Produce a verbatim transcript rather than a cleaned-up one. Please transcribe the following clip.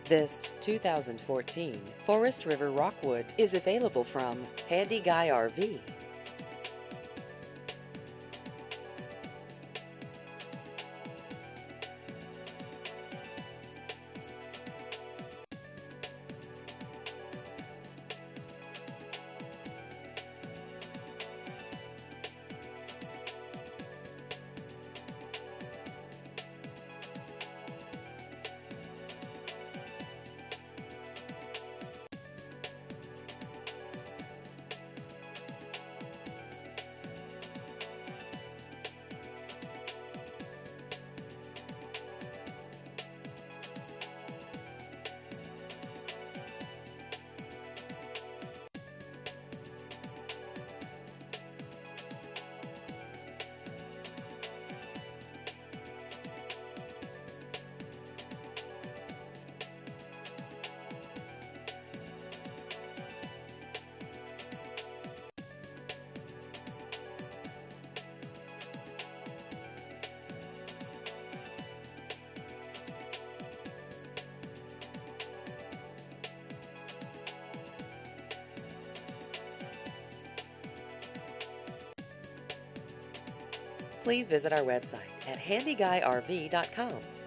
This two thousand fourteen Forest River Rockwood is available from Handy Guy R V. Please visit our website at handy guy R V dot com.